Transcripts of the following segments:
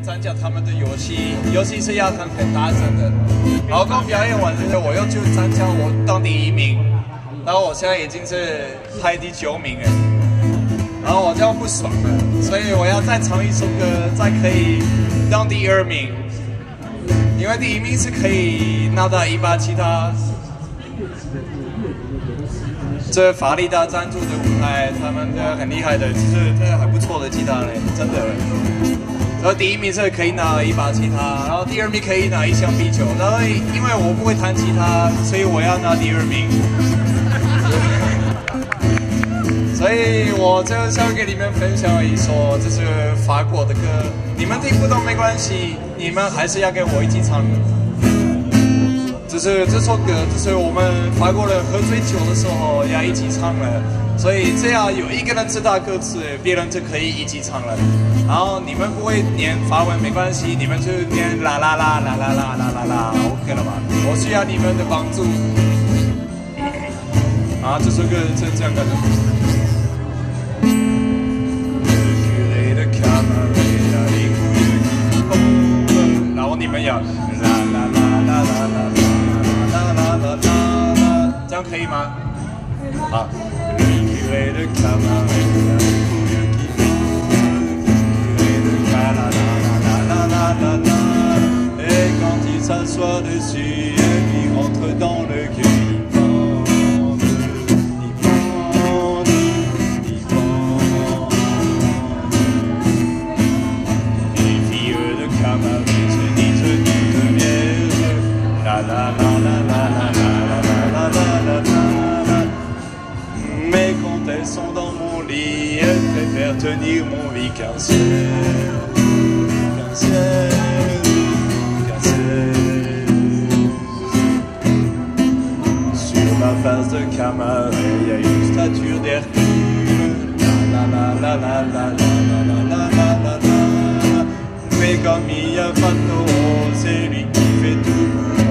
参加他们的游戏，尤其是要很大声的。然后刚表演完之后，我又去参加我当第1名，然后我现在已经是排第9名哎，然后我这样不爽了，所以我要再唱一首歌，再可以当第2名，因为第1名是可以拿到1把吉他。 这法力达赞助的舞台，他们的很厉害的，就是这还不错的吉他嘞，真的。然后第1名是可以拿1把吉他，然后第2名可以拿1箱啤酒。然后因为我不会弹吉他，所以我要拿第2名。所以我就想给你们分享一首就是法国的歌，你们听不懂没关系，你们还是要跟我一起唱。 就是这首歌，就是我们法国人喝醉酒的时候要一起唱了，所以这样有一个人知道歌词，别人就可以一起唱了。然后你们不会念法文没关系，你们就念啦啦啦啦啦啦啦啦啦 ，OK 了吧？我需要你们的帮助。啊，这首歌是这样的。然后你们要啦啦啦啦啦啦。 这样可以吗？好。Et quand il s'assoit dessus, il rentre dans le cul, il bande, il bande, il bande. Les filles de Camaret se disent toutes vierges, la la la la la la la. Mais quand elles sont dans mon lit, elles préfèrent tenir mon lit qu'un ciel, qu'un ciel, qu'un ciel. Sur la face de Camaret, il y a une statue d'Hercule. La la la la la la la la la la la. Mais comme il n'y a pas de taureau, c'est lui qui fait tout.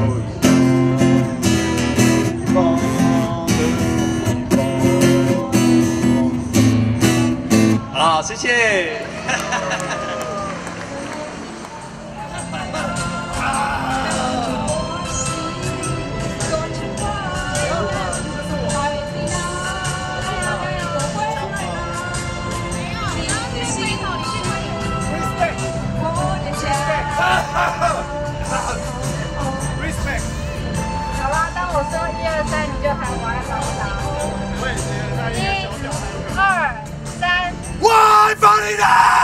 Ah, 谢谢。 Respect。好啦，当我说1、2、3，你就喊我来帮我打。1、2、3。 我爱法力达。